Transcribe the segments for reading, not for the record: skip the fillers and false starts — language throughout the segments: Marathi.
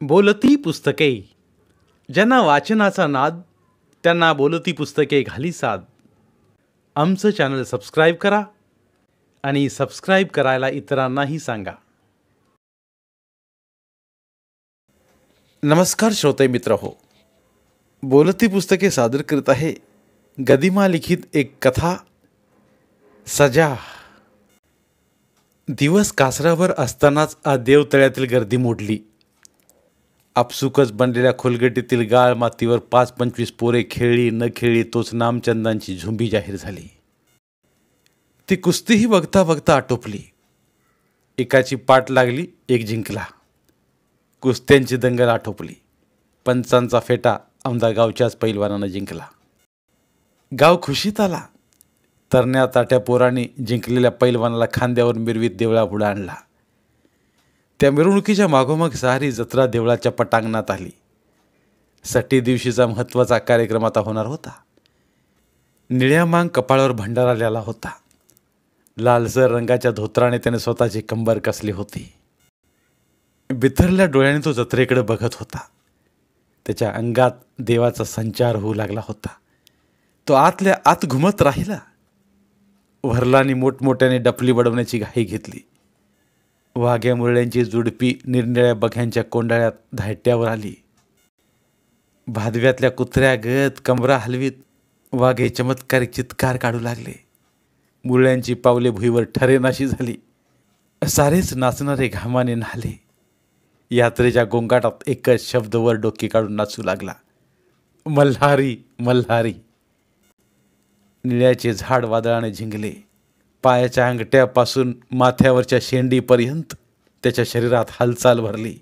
बोलती पुस्तके. ज्यांना वाचनाचा नाद त्यांना बोलती पुस्तके घाली साद. आमचं चॅनल सबस्क्राईब करा आणि सबस्क्राईब करायला इतरांनाही सांगा. नमस्कार श्रोते मित्र हो, बोलती पुस्तके सादर करत आहे गदिमा लिखित एक कथा सजा. दिवस कासरावर असतानाच देवतळ्यातील गर्दी मोडली. आपसुकच बनलेल्या खोलगटीतील गाळ मातीवर 5-25 पोरे खेळली न खेळली तोच नामचंदांची झुंबी जाहीर झाली. ती कुस्तीही बघता बघता आटोपली. एकाची पाठ लागली, एक जिंकला. कुस्त्यांची दंगल आटोपली. पंचांचा फेटा आमदार गावच्याच पैलवानानं जिंकला. गाव खुशीत आला. तरण्या ताट्या पोरांनी जिंकलेल्या पैलवानाला खांद्यावर मिरवीत देवळापुढे आणला. त्या मिरवणुकीच्या मागोमाग सारी जत्रा देवळाच्या पटांगणात आली. साठी दिवशीचा महत्त्वाचा कार्यक्रम आता होणार होता. निळ्या मांग कपाळावर भंडारा आलेला होता. लालसर रंगाच्या धोत्राने त्याने स्वतःची कंबर कसली होती. बिथरल्या डोळ्याने तो जत्रेकडे बघत होता. त्याच्या अंगात देवाचा संचार होऊ लागला होता. तो आतल्या आत घुमत राहिला. वरलानी मोठमोठ्याने डफली बडवण्याची घाई घेतली. वाघ्या मुरळ्यांची जुडपी निरनिळ्या बघ्यांच्या कोंडाळ्यात धायट्यावर आली. भादव्यातल्या कुत्र्या गत कंबरा हलवीत वाघे चमत्कारिक चित्कार काढू लागले. मुरळ्यांची पावले भुईवर ठरेनाशी झाली. सारेच नाचणारे घामाने न्हाले. यात्रेच्या गोंगाटात एकच शब्द वर डोकी काढून नाचू लागला, मल्हारी मल्हारी. निळ्याचे झाड वादळाने झिंगले. पायाच्या अंगठ्यापासून माथ्यावरच्या शेंडीपर्यंत त्याच्या शरीरात हालचाल भरली.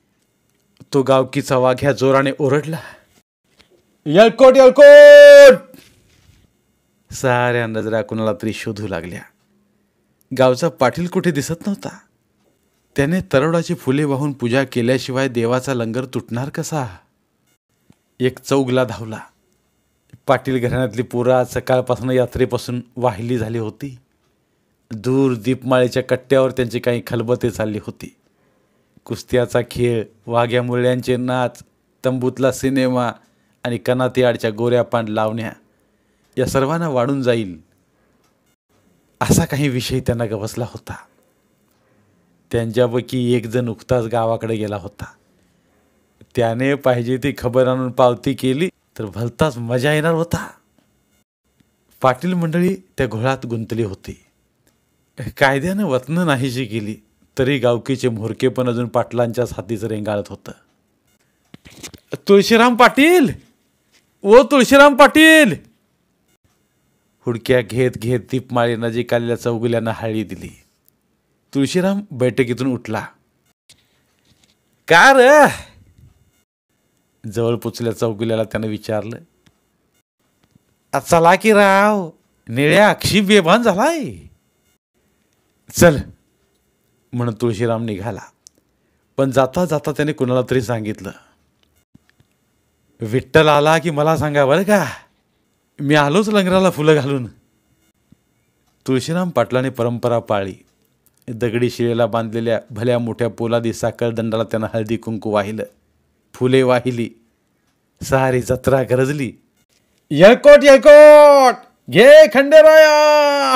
तो गावकीचा वाघ्या जोराने ओरडला, यळकोट यळकोट. साऱ्या नजरा कुणाला तरी शोधू लागल्या. गावचा पाटील कुठे दिसत नव्हता. त्याने तरोडाची फुले वाहून पूजा केल्याशिवाय देवाचा लंगर तुटणार कसा. एक चौगला धावला. पाटील घराण्यातली पोरं आज सकाळपासून यात्रेपासून वाहिली झाली होती. दूर दीपमाळेच्या कट्ट्यावर त्यांची काही खलबते चालली होती. कुस्त्याचा खेळ, वाघ्या मुरळ्यांचे नाच, तंबूतला सिनेमा आणि कनातीआडच्या गोऱ्या पांड लावण्या या सर्वांना वाढून जाईल असा काही विषय त्यांना गवसला होता. त्यांच्यापैकी एक जण नुकताच गावाकडे गेला होता. त्याने पाहिजे ती खबर आणून पावती केली तर भलताच मजा येणार होता. पाटील मंडळी त्या घोळात गुंतली होती. कायद्यानं वतनं नाहीशी केली तरी गावकीचे म्होरके पण अजून पाटलांच्याच हातीचं रेंगाळत होतं. तुळशीराम पाटील, ओ तुळशीराम पाटील. हुडक्या घेत घेत दीपमाळी नजीक आलेल्या चौगुल्यानं हळी दिली. तुळशीराम बैठकीतून उठला. का र? जवळ पुचल्या चौगुल्याला त्यानं विचारलं. चला की राव, निळ्या अक्षी बेभान झालाय. चल म्हणून तुळशीराम निघाला. पण जाता जाता त्याने कुणाला तरी सांगितलं, विठ्ठल आला की मला सांगा बरं का, मी आलोच लंगराला फुलं घालून. तुळशीराम पाटलाने परंपरा पाळली. दगडी शिळेला बांधलेल्या भल्या मोठ्या पोलादी साखळदंडाला त्यानं हळदी कुंकू वाहिलं, फुले वाहिली. सारी जत्रा गरजली. यळकोट यळकोट, घे खंडेराया.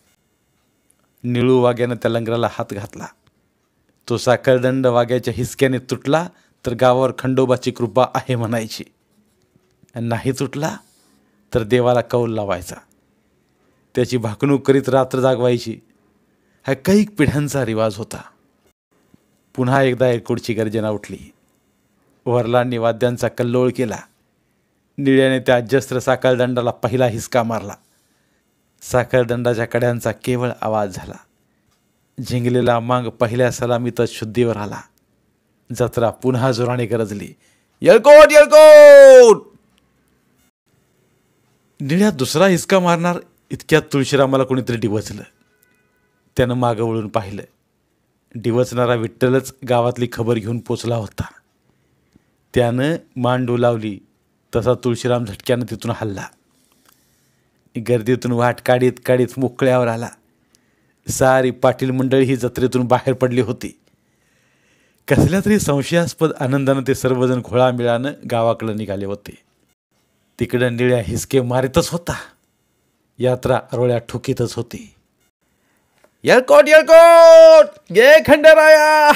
निळू वाघ्यानं त्या लंगराला हात घातला. तो साखळदंड वाघ्याच्या हिसक्याने तुटला तर गावावर खंडोबाची कृपा आहे म्हणायची. नाही तुटला तर देवाला कौल लावायचा. त्याची भाकणूक करीत रात्र जागवायची. हा कैक पिढ्यांचा रिवाज होता. पुन्हा एकदा यळकोटची गर्जना उठली. वरलांनी वाद्यांचा कल्लोळ केला. निळ्याने त्या अजस्त्र साखळदंडाला पहिला हिसका मारला. साखळदंडाच्या कड्यांचा केवळ आवाज झाला. झिंगलेला मांग पहिल्या सलामीतच शुद्धीवर आला. जत्रा पुन्हा जोराने गरजली. यळकोट यळकोट. निळ्या दुसरा हिसका मारणार इतक्यात तुळशीरामाला कोणीतरी डिवचलं. त्यानं मागं वळून पाहिलं. डिवचणारा विठ्ठलच गावातली खबर घेऊन पोचला होता. त्यानं मान डोलावली तसा तुळशीराम झटक्यानं तिथून हल्ला. गर्दीतून वाट काढीत काढीत मोकळ्यावर आला. सारी पाटील मंडळी ही जत्रेतून बाहेर पडली होती. कसल्या तरी संशयास्पद आनंदानं ते सर्वजण घोळामेळानं गावाकडे निघाले होते. तिकडं निळ्या हिसके मारितच होता. यात्रा रोळ्या ठोकीतच होती. येळकोट येळकोट गे खंडराया.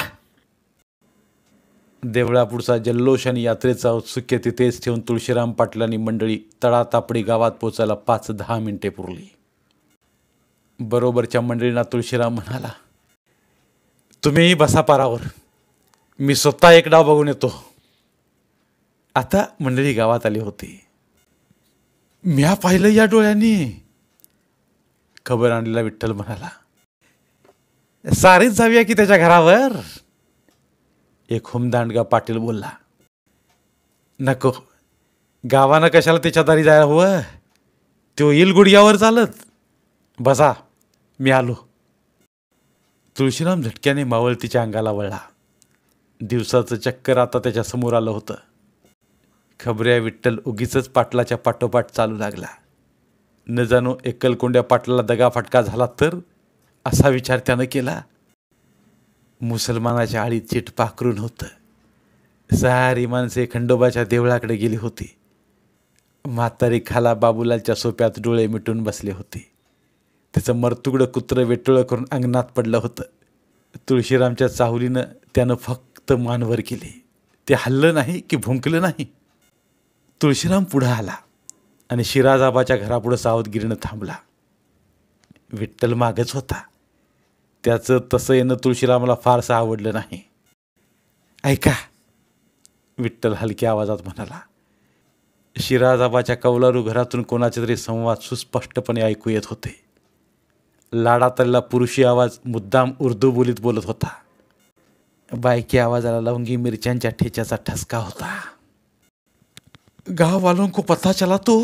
देवळापुढचा जल्लोष आणि यात्रेचा औत्सुक्य तिथेच ठेवून तुळशीराम पाटलांनी मंडळी तळातापडी गावात पोचायला 5-10 मिनिटे पुरली. बरोबरच्या मंडळींना तुळशीराम म्हणाला, तुम्हीही बसा पारावर, मी स्वतः एक डाव बघून येतो. आता मंडळी गावात आली होती. म्या पाहिलं या डोळ्यांनी, खबर आणलेला विठ्ठल म्हणाला. सारीच जाऊया की त्याच्या घरावर. एक हुमदांडगा पाटील बोलला. नको, गावानं कशाला त्याच्या दारी जायला हवं, तो येईल गुडघ्यावर चालत. बसा, मी आलो. तुळशीराम झटक्याने मावळतीच्या अंगाला वळला. दिवसाचं चक्कर आता त्याच्या समोर आलं होतं. खबऱ्या विठ्ठल उगीच पाटलाच्या पाठोपाठ चालू लागला. न जाणो एकलकोंड्या पाटलाला दगाफटका झाला तर, असा विचार त्यानं केला. मुसलमानाच्या आळीत चिट पाखरून होतं. सारी माणसे खंडोबाच्या देवळाकडे गेली होती. म्हातारी खाला बाबूलालच्या सोप्यात डोळे मिटून बसले होते. त्याचं मरतुगडं कुत्रं वेटोळं करून अंगणात पडलं होतं. तुळशीरामच्या चाहुलीनं त्यानं फक्त मानवर केली. ते हल्लं नाही की भुंकलं नाही. तुळशीराम पुढं आला आणि शिराजाबाच्या घरापुढं सावधगिरीनं थांबला. विठ्ठल मागच होता. त्याचं तसं येणं तुळशीरामाला फारसं आवडलं नाही. ऐका, विठ्ठल हलक्या आवाजात म्हणाला. शिराजाबाच्या कौलारू घरातून कोणाचे तरी संवाद सुस्पष्टपणे ऐकू येत होते. लाडात आलेला पुरुषी आवाज मुद्दाम उर्दू बोलीत बोलत होता. बायकी आवाजाला लवंगी मिरच्यांच्या ठेच्याचा ठसका होता. गाव वालों को पता चला तो.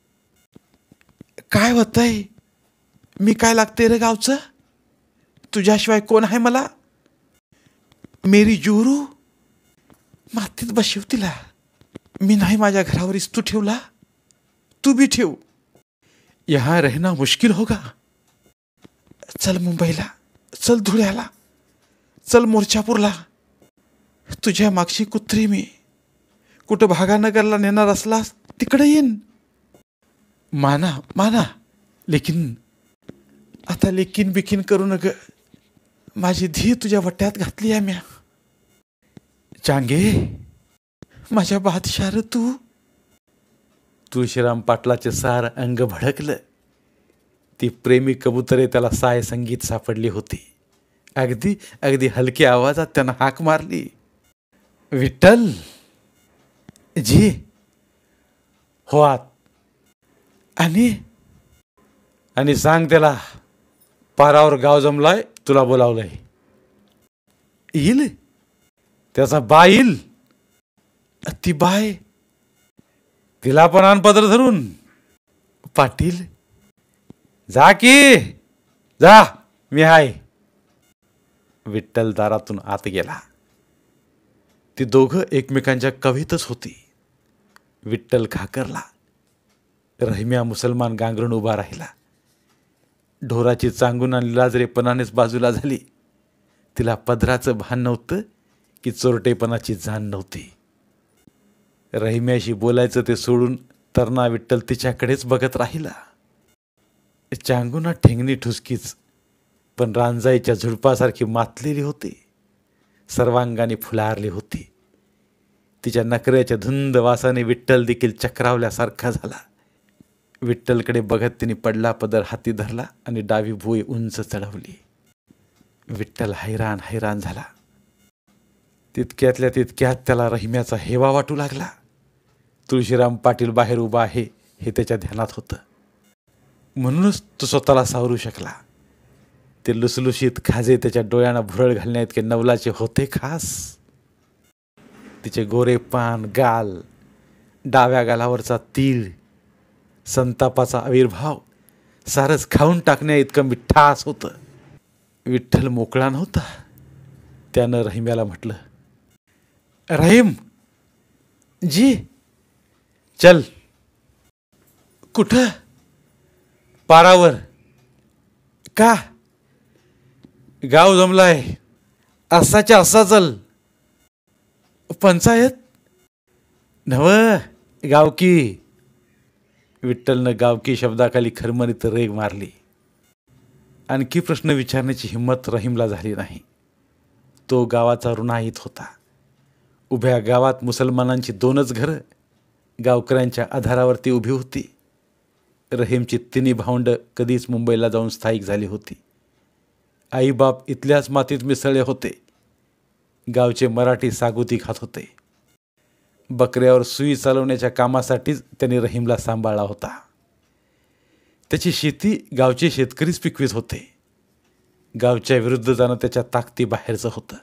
काय होतंय? मी काय लागते रे गावचं? तुझ्याशिवाय कोण आहे मला? मेरी जोरू मातीत बसव तिला. मी नाही माझ्या घरावर इस्तू ठेवला, तू भी ठेव. यहाँ रहना मुश्किल होगा. चल मुंबईला, चल धुळ्याला, चल मोर्चापूरला. तुझ्या मागची कुत्री मी. कुठं भागानगरला नेणार असलास तिकडे येईन. माना माना, लेकिन आता लेकिन बिकिन करू नग. माझी धी तुझ्या वट्यात घातली आहे म्या. चांगे, माझ्या बादशाह तू. तुळशीराम पाटलाचे सार अंग भडकलं. ती प्रेमी कबुतरे त्याला साय संगीत सापडली होती. अगदी अगदी हलक्या आवाजात त्यानं हाक मारली. विठ्ठल जी. हो आत. आणि सांग त्याला पारावर गाव जमलाय, तुला बोलावलंय. येईल त्याचा बाय येईल. ती बाय तिला पण आण पदर धरून. पाटील जा की जा, मी आहे. विठ्ठल दारातून आत गेला. ती दोघं एकमेकांच्या कवेतच होती. विठ्ठल खाकरला. रहिम्या मुसलमान गांगरून उभा राहिला. ढोराची चांगून आणि लाजरेपणानेच बाजूला झाली. तिला पदराचं भान नव्हतं की चोरटेपणाची जाण नव्हती. रहिम्याशी बोलायचं ते सोडून तरणा विठ्ठल तिच्याकडेच बघत राहिला. चांगुना ठेंगणी ठुसकीच, पण रांजाईच्या झुडपासारखी मातलेली होती. सर्वांगाने फुलारली होती. तिच्या नखऱ्याच्या धुंद वासाने विठ्ठल देखील चक्रावल्यासारखा झाला. विठ्ठलकडे बघत तिने पडला पदर हाती धरला आणि डावी भुई उंच चढवली. विठ्ठल हैराण हैराण झाला. तितक्यातल्या तितक्यात त्याला रहिम्याचा हेवा वाटू लागला. तुळशीराम पाटील बाहेर उभा आहे हे त्याच्या ध्यानात होतं. म्हणूनच तो स्वतःला सावरू शकला. ते लुसलुशीत खाजे त्याच्या डोळ्यांना भुरळ घालण्या इतके नवलाचे होते खास. तिचे गोरे पान, गाल, डाव्या गालावरचा तीळ, संतापाचा आविर्भाव सारच खाऊन टाकण्या इतकं मिठास होतं. विठ्ठल मोकळा नव्हता. त्यानं रहिम्याला म्हटलं, रहीम जी. चल. कुठं? पारावर. का? गाव जमलाय. असाच्या असा चल. पंचायत नव, गावकी. विठ्ठलनं गावकी शब्दाखाली खरमरीत रेग मारली. आणखी प्रश्न विचारण्याची हिंमत रहीमला झाली नाही. तो गावाचा ऋणाहित होता. उभ्या गावात मुसलमानांची 2च घरं गावकऱ्यांच्या आधारावरती उभी होती. रहीमची 3 भावंडं कधीच मुंबईला जाऊन स्थायिक झाली होती. आईबाप इथल्याच मातीत मिसळले होते. गावचे मराठी सागुती खात होते. बकऱ्यावर सुई चालवण्याच्या कामासाठीच त्यांनी रहीमला सांभाळला होता. त्याची शेती गावचे शेतकरीच पिकवीत होते. गावच्या विरुद्ध जाणं त्याच्या ताकदीबाहेरचं होतं.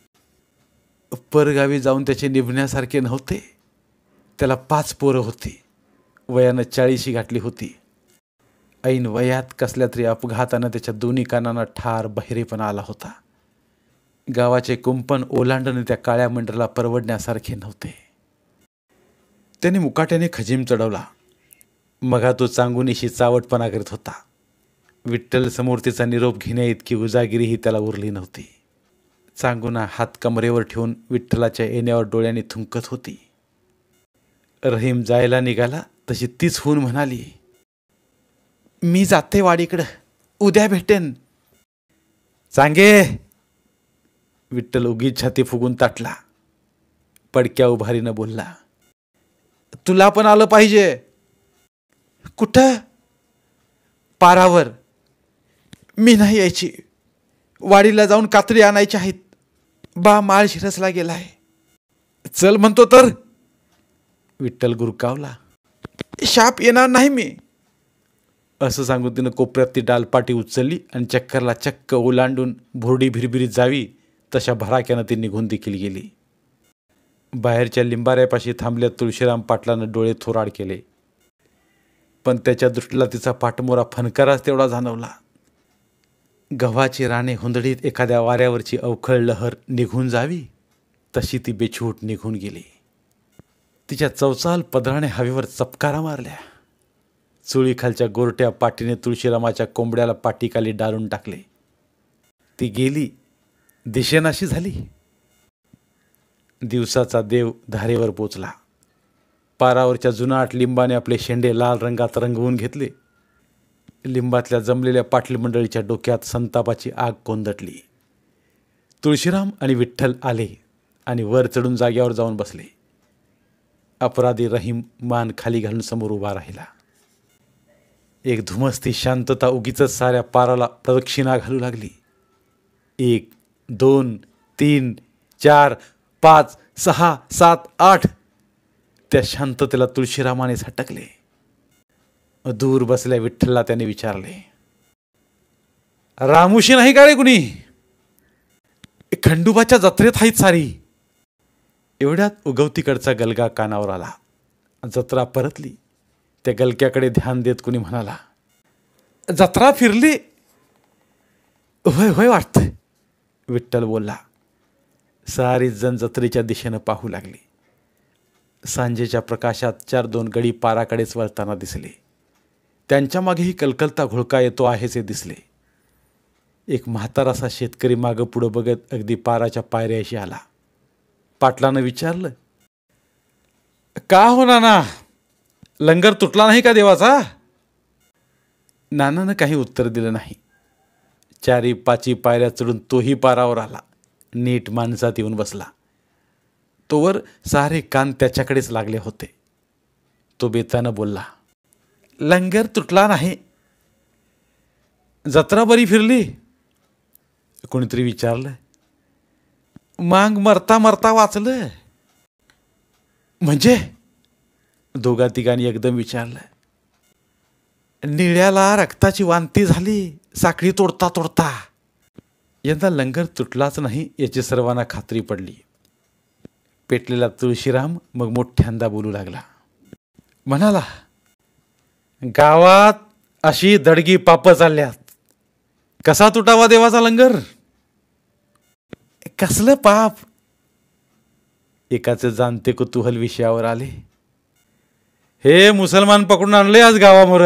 परगावी जाऊन त्याचे निभण्यासारखे नव्हते. त्याला 5 पोरं होती. वयानं 40 गाठली होती. ऐन वयात कसल्या तरी अपघातानं त्याच्या दोन्ही कानांना ठार बहिरेपणा आला होता. गावाचे कुंपण ओलांडणे त्या काळ्या मंडळाला परवडण्यासारखे नव्हते. त्याने मुकाट्याने खजीम चढवला. मगा तो चांगुनीशी चावटपणा करीत होता. विठ्ठल समोर तिचा निरोप घेण्या इतकी उजागिरीही त्याला उरली नव्हती. चांगुना हात कमरेवर ठेवून विठ्ठलाच्या येण्यावर डोळ्यांनी थुंकत होती. रहीम जायला निघाला तशी तीच होऊन म्हणाली, मी जाते वाडीकडं, उद्या भेटेन. चांगे. विठ्ठल उगीच छाती फुगून ताटला. पडक्या उभारीनं बोलला, तुला पण आलं पाहिजे. कुठं? पारावर. मी नाही यायची. वाडीला जाऊन कात्री आणायची आहेत. बा माळ शिरसला गेलाय. चल म्हणतो तर. विठ्ठल गुरकावला. शाप येणार नाही मी. असं सांगून तिनं कोपऱ्यात ती डालपाटी उचलली आणि चक्करला चक्क ओलांडून भोरडी भिरभिरीत जावी तशा भराक्यानं ती निघून देखील गेली. बाहेरच्या लिंबाऱ्यापाशी थांबल्या तुळशीराम पाटलानं डोळे थोराड केले. पण त्याच्या दृष्टीला तिचा पाठमोरा फणकाराच तेवढा जाणवला. गव्हाची राणे हुंदडीत एखाद्या वाऱ्यावरची अवखळ लहर निघून जावी तशी ती बेछूट निघून गेली. तिच्या चवचाल पदराने हवेवर चपकारा मारल्या. चुळीखालच्या गोरट्या पाठीने तुळशीरामाच्या कोंबड्याला पाठीखाली डालून टाकले. ती गेली, दिशेनाशी झाली. दिवसाचा देव धारेवर पोचला. पारावरच्या जुनाट लिंबाने आपले शेंडे लाल रंगात रंगवून घेतले. लिंबातल्या जमलेल्या पाटील मंडळीच्या डोक्यात संतापाची आग कोंदटली. तुळशीराम आणि विठ्ठल आले आणि वर चढून जाग्यावर जाऊन बसले. अपराधी रहीम मान खाली घालून समोर उभा राहिला. एक धुमस्ती शांतता उगीचच साऱ्या पाराला प्रदक्षिणा घालू लागली. 1, 2, 3, 4, 5, 6, 7, 8 त्या शांततेला तुळशीरामाने झटकले. दूर बसल्या विठ्ठलला त्याने विचारले, रामुशी नाही का रे कुणी? खंडोबाच्या जत्रेत आहेत सारी. एवढ्यात उगवतीकडचा गलगा कानावर आला. जत्रा परतली. त्या गलक्याकडे ध्यान देत कुणी म्हणाला, जत्रा फिरली. होय होय वाटतंय, विठ्ठल बोलला. सारी जण जत्रेच्या दिशेनं पाहू लागली. सांजेच्या प्रकाशात 4-2 गडी पाराकडेच वळताना दिसले. त्यांच्या मागेही कलकलता घोळका येतो आहेसे दिसले. एक म्हातारासा शेतकरी मागं पुढं बघत अगदी पाराच्या पायऱ्याशी आला. पाटलानं विचारलं, का हो नाना, लंगर तुटला नाही का देवाचा? नानानं काही उत्तर दिलं नाही. 4-5 पायऱ्या चढून तोही पारावर आला. नीट माणसात येऊन बसला. तोवर सारे कान त्याच्याकडेच लागले होते. तो बेतानं बोलला, लंगर तुटला नाही. जत्रा बरी फिरली? कोणीतरी विचारलं. मांग मरता मरता वाचलं. म्हणजे? दोघा तिघांनी एकदम विचारलं. निळ्याला रक्ताची वांती झाली साखळी तोडता तोडता. यंदा लंगर तुटलाच नाही याची सर्वांना खात्री पडली. पेटलेला तुळशीराम मग मोठ्यांदा बोलू लागला. म्हणाला, गावात अशी दडगी पाप चालल्यात. कसा तुटावा देवाचा लंगर? कसलं पाप? एकाचे जाणते कुतूहल विषयावर आले. हे मुसलमान पकडून आणले आज गावामोर.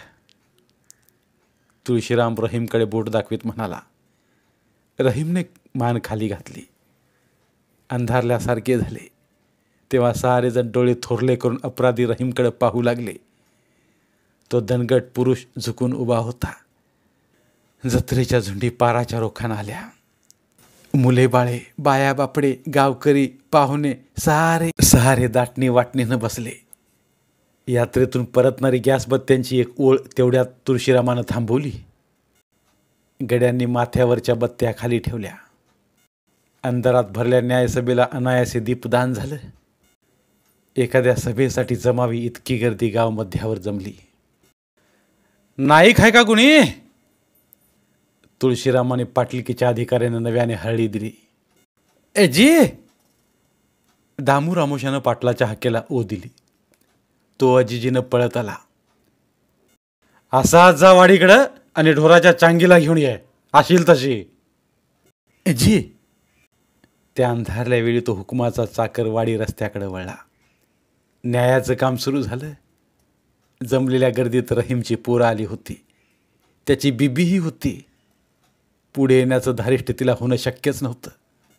तुळशीराम रहीमकडे बोट दाखवीत म्हणाला. रहीमने मान खाली घातली. अंधारल्यासारखे झाले. तेव्हा सारेजण डोळे थोरले करून अपराधी रहीमकडे पाहू लागले. तो दणकट पुरुष झुकून उभा होता. जत्रेच्या झुंडी पाराच्या रोखान आल्या. मुले बाळे, बाया बापडे, गावकरी, पाहुणे सारे दाटणी वाटणीनं बसले. यात्रेतून परतणारी गॅसबत्त्यांची एक ओळ तेवढ्यात तुळशीरामानं थांबवली. गड्यांनी माथ्यावरच्या बत्त्या खाली ठेवल्या. अंधारात भरल्या न्यायसभेला अनायासे दीपदान झालं. एखाद्या सभेसाठी जमावी इतकी गर्दी गाव मध्यावर जमली. नाईक आहे का कुणी? तुळशीरामाने पाटलिकेच्या अधिकाऱ्यानं नव्याने हळदी दिली. ए जी! दामू रामोशानं पाटलाच्या हाकेला ओ दिली. तो अजिजीनं पळत आला. असा जा वाडीकडं आणि ढोराच्या चांगीला घेऊन ये, अशील तशी. ए जी! त्या अंधारल्या वेळी तो हुकुमाचा चाकर वाडी रस्त्याकडे वळला. न्यायाचं काम सुरू झालं. जमलेल्या गर्दीत रहीमची पोरं आली होती. त्याची बीबीही होती. पुढे येण्याचं धारिष्ट तिला होणं शक्यच नव्हतं.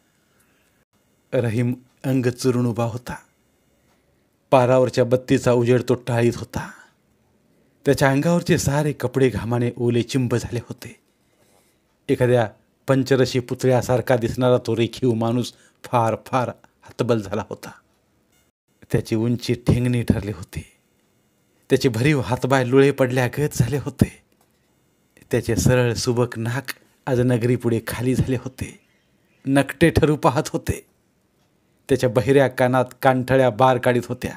रहीम अंग चुरून उभा होता. पारावरच्या बत्तीचा उजेड तो टाळीत होता. त्याच्या अंगावरचे सारे कपडे घामाने ओले चिंब झाले होते. एखाद्या पंचरशी पुतळ्यासारखा दिसणारा तो रेखीव माणूस फार फार हतबल झाला होता. त्याची उंची ठेंगणी ठरली होती. त्याचे भरीव हातबाय लुळे पडल्यागत झाले होते. त्याचे सरळ सुबक नाक आज नगरीपुढे खाली झाले होते. नकटे ठरू पाहत होते. त्याच्या बहिऱ्या कानात कानठळ्या बार काढीत होत्या.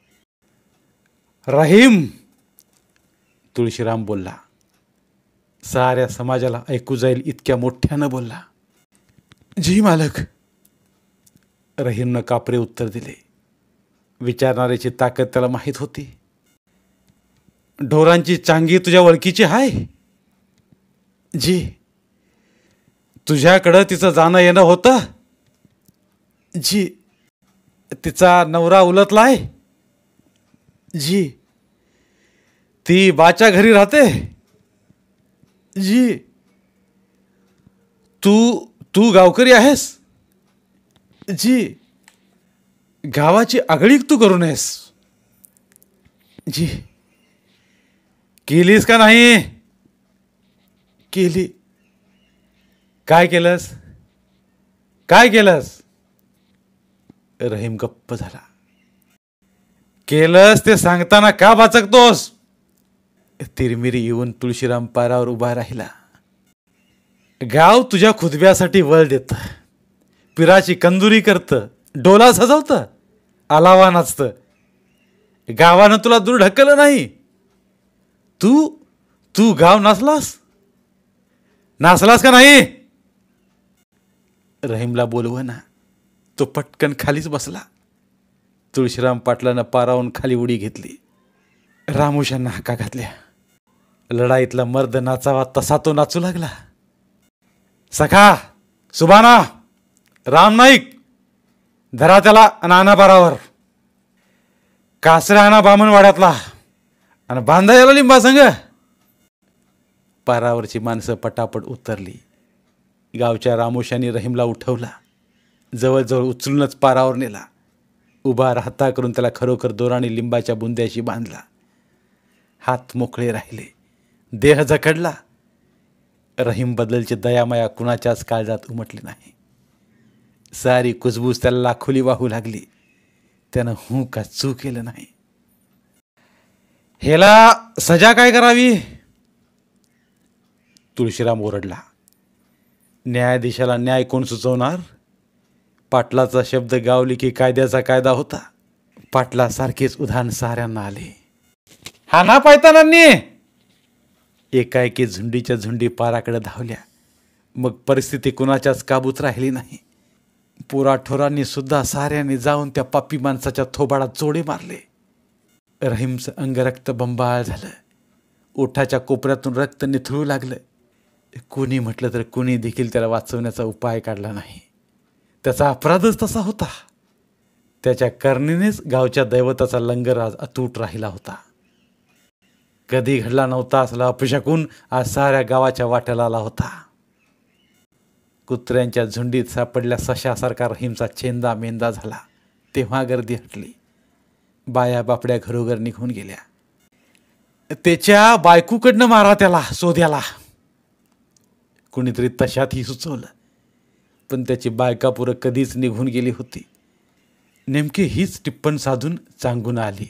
रहीम! तुळशीराम बोलला. साऱ्या समाजाला ऐकू जाईल इतक्या मोठ्यानं बोलला. जी मालक! रहीमनं कापरे उत्तर दिले. विचारणाऱ्याची ताकद त्याला माहीत होती. ढोरांची चांगी तुझ्या ओळखीची आहे? जी. तुझ्याकडं तिचं जाणं येणं होतं? जी. तिचा नवरा उलटलाय? जी. ती बाच्या घरी राहते? जी. तू गावकरी आहेस? जी. गावाची आगळीक तू करू नयेस? जी. केलीस का नाही? केली. काय केलंस? काय केलंस? रहीम गप्प झाला. केलंस ते सांगताना का बाचकतोस? तिरमिरी येऊन तुळशीराम पारावर उभा राहिला. गाव तुझ्या खुदब्यासाठी वळ देतं, पिराची कंदुरी करतं, डोला सजवतं, आलावा नाचतं. गावानं तुला दूर ढकललं नाही. तू गाव नाचलास का नाही? रहीमला बोलवना. तो पटकन खालीच बसला. तुळशीराम पाटलानं पारावून खाली उडी घेतली. रामोशांना हाका घातल्या. लढाईतला मर्द नाचावा तसा तो नाचू लागला. सखा, सुभाना, राम नाईक, धरा त्याला आणि आणा पारावर. कासऱ्या आणा बामणवाड्यातला आणि बांधा याला लिंबा संग. पारावरची माणसं पटापट उतरली. गावच्या रामोशांनी रहीमला उठवला. जवळजवळ उचलूनच पारावर नेला. उभा राहता करून त्याला खरोखर दोराने लिंबाच्या बुंद्याशी बांधला. हात मोकळे राहिले. देह जखडला. रहीम बदलची दयामाया कुणाच्याच काळजात उमटली नाही. सारी कुजबूज त्याला लाखोली वाहू लागली. त्यानं हू का चू केलं नाही. हेला सजा काय करावी? तुळशीराम ओरडला. न्यायाधीशाला न्याय कोण सुचवणार? पाटलाचा शब्द गावली की कायद्याचा कायदा होता. पाटलासारखेच उधाण साऱ्यांना आले. हा ना पायतानांनी! एकाएकी झुंडीच्या झुंडी पाराकडे धावल्या. मग परिस्थिती कुणाच्याच काबूत राहिली नाही. पोराठोरांनी सुद्धा साऱ्यांनी जाऊन त्या पापी माणसाच्या थोबाडात जोडे मारले. रहीमचं अंग रक्तबंबाळ झालं. ओठाच्या कोपऱ्यातून रक्त निथळू लागलं. कुणी म्हटलं तर कुणी देखील त्याला वाचवण्याचा उपाय काढला नाही. त्याचा अपराधच तसा होता. त्याच्या करणीनेच गावच्या दैवताचा लंगर आज अतूट राहिला होता. कधी घडला नव्हता असला अपशकून आज साऱ्या गावाच्या वाट्याला आला होता. कुत्र्यांच्या झुंडीत सापडल्या सशासारखा रहीमचा चेंदा मेंदा झाला तेव्हा गर्दी हटली. बाया बापड्या घरोघर निघून गेल्या. त्याच्या बायकोकडनं मारा त्याला सोद्याला, कुणीतरी तशातही सुचवलं. पण त्याची बायकापुरं कधीच निघून गेली होती. नेमकी हीच टिप्पण साधून चांगून आली.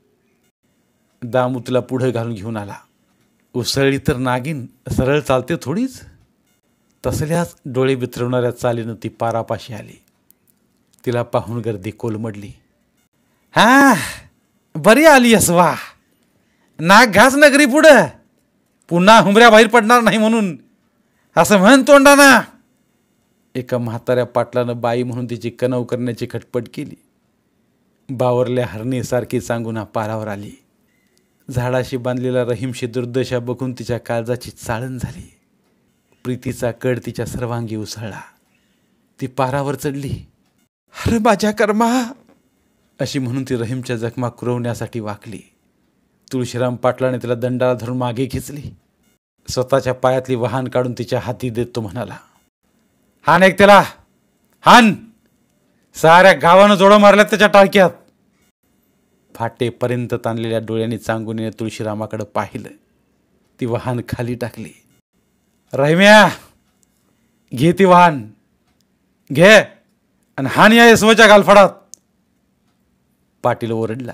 दामुतला पुढं घालून घेऊन आला. उसळली तर नागिन सरळ चालते थोडीच. तसल्याच डोळे बितरवणाऱ्या चालीनं ती पारापाशी आली. तिला पाहून गर्दी कोलमडली. हा बरी आली वा, नाक घास नगरी पुढं, पुन्हा हुंबऱ्या बाहेर पडणार नाही म्हणून असं म्हण तोंडाना. एका म्हाताऱ्या पाटलानं बाई म्हणून तिची कणव करण्याची खटपट केली. बावरल्या हरणीसारखी सांगून पारावर आली. झाडाशी बांधलेला रहीमशी दुर्दशा बघून तिच्या काळजाची चाळण झाली. प्रीतीचा कड तिच्या सर्वांगी उसळला. ती पारावर चढली. अरे माझ्या कर्मा अशी म्हणून ती रहीमच्या जखमा कुरवण्यासाठी वाकली. तुळशीराम पाटलाने तिला दंडाला धरून मागे खेचली. स्वतःच्या पायातली वाहन काढून तिच्या हाती देत तो म्हणाला, हान एक त्याला, हान. साऱ्या गावानं जोडं मारल्यात त्याच्या टाळक्यात. फाटेपर्यंत ताणलेल्या डोळ्यांनी चांगुनीने तुळशीरामाकडे पाहिलं. ती वाहन खाली टाकली. रहिम्या घे ती वाहन, घे आणि हान या यशवच्या गालफडात. पाटील ओरडला.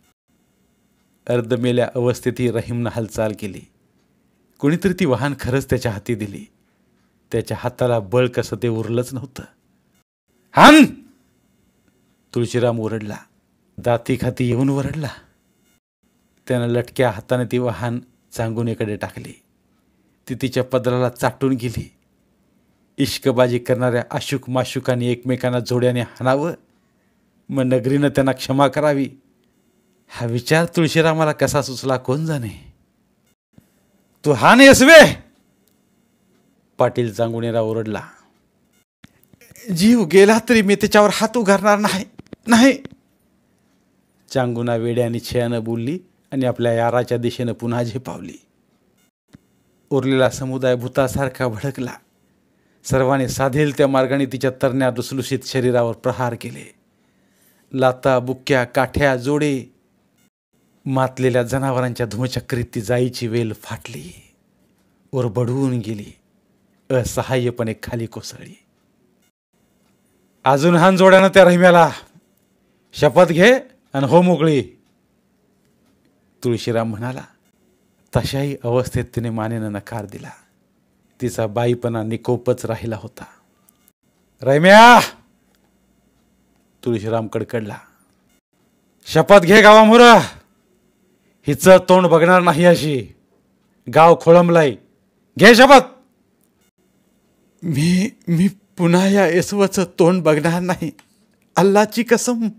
अर्धमेल्या अवस्थेतही रहीमनं हालचाल केली. कोणीतरी ती वाहन खरंच त्याच्या हाती दिली. त्याच्या हाताला बळ कसं ते उरलंच नव्हतं. हान तुळशीराम ओरडला. दाती खाती येऊन ओरडला. त्यानं लटक्या हाताने ती वाहन चांगुनीकडे टाकली. ती तिच्या पदराला चाटून गेली. इश्कबाजी करणाऱ्या आशुक माशुकांनी एकमेकांना जोड्याने हाणावं, मग नगरीनं त्यांना क्षमा करावी, हा विचार तुळशीरामाला कसा सुचला कोण जाणे. तू हान यसवे, पाटील चांगुणेरा ओरडला. जीव गेला तरी मी त्याच्यावर हात उगारणार नाही, नाही. चांगुना वेड्याने छेयानं बोलली आणि आपल्या याराच्या दिशेनं पुन्हा झेपावली. उरलेला समुदाय भूतासारखा भडकला. सर्वांनी साधेल त्या मार्गाने तिच्या तरण्या लुसलुशीत शरीरावर प्रहार केले. लाता बुक्क्या काठ्या जोडे, मातलेल्या जनावरांच्या धुमचक्रीत ती जाईची वेल फाटली, ओरबडून गेली, असहाय्यपणे खाली कोसळली. अजून हान जोड्यानं त्या रहिम्याला, शपथ घे आणि हो मोकळी, तुळशीराम म्हणाला. तशाही अवस्थेत तिने मानेनं नकार दिला. तिचा बाईपणा निकोपच राहिला होता. रहिम्या, तुळशीराम कडकडला. शपथ घे गावामुरा, हिचं तोंड बघणार नाही अशी. गाव खोळंबलाय, घे शपथ. मी पुन्हा या येसवचं तोंड बघणार नाही, अल्लाची कसम.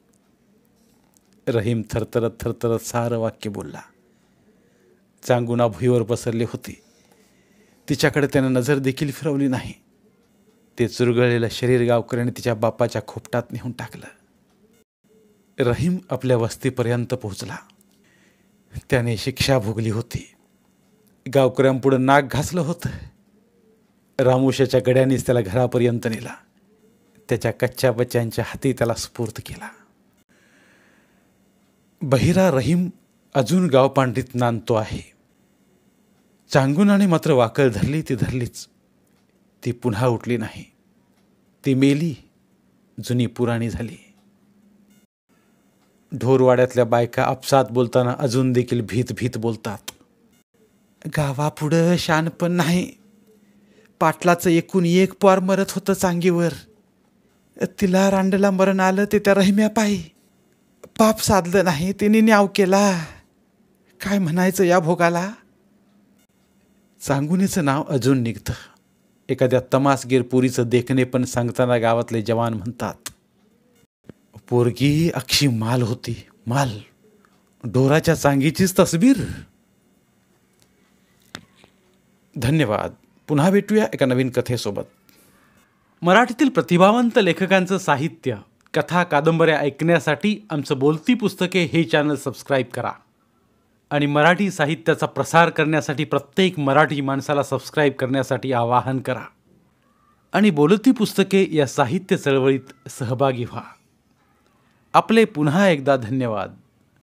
रहीम थरथरत थरथरत सारं वाक्य बोलला. चांगुना भुईवर पसरली होती. तिच्याकडे त्यानं नजर देखील फिरवली नाही. ते चुरगळलेलं शरीर गावकऱ्याने तिच्या बापाच्या खोपटात नेऊन टाकलं. रहीम आपल्या वस्तीपर्यंत पोहोचला. त्याने शिक्षा भोगली होती. गावकऱ्यांपुढं नाक घासलं होतं. रामुशाच्या गड्यानेच त्याला घरापर्यंत नेला. त्याच्या कच्च्या बच्च्यांच्या हाती त्याला सुपूर्द केला. बहिरा रहीम अजून गावपांडीत नांदतो आहे. चांगुनाने मात्र वाकल धरली ती धरलीच. ती पुन्हा उठली नाही. ती मेली, जुनी पुराणी झाली. ढोरवाड्यातल्या बायका आपसात बोलताना अजून देखील भीत भीत बोलतात. गावापुढं शान पण नाही. पाटलाचं एकूण एक पोर मरत होतं चांगीवर. तिला रांडला मरण आलं ते त्या रहिम्या पायी. पाप साधलं नाही, तिने न्याव केला. काय म्हणायचं या भोगाला. चांगुनीचं नाव अजून निघतं. एखाद्या तमासगीर पुरीचं देखणे पण सांगताना गावातले जवान म्हणतात, पोरगी अक्षी माल होती, माल. डोराच्या चांगीचीच तसबीर. धन्यवाद. पुन्हा भेटूया एका नवीन कथेसोबत. मराठीतील प्रतिभावंत लेखकांचं साहित्य, कथा, कादंबऱ्या ऐकण्यासाठी आमचं बोलती पुस्तके हे चॅनल सबस्क्राईब करा. आणि मराठी साहित्याचा प्रसार करण्यासाठी प्रत्येक मराठी माणसाला सबस्क्राईब करण्यासाठी आवाहन करा. आणि बोलती पुस्तके या साहित्य चळवळीत सहभागी व्हा. आपले पुन्हा एकदा धन्यवाद.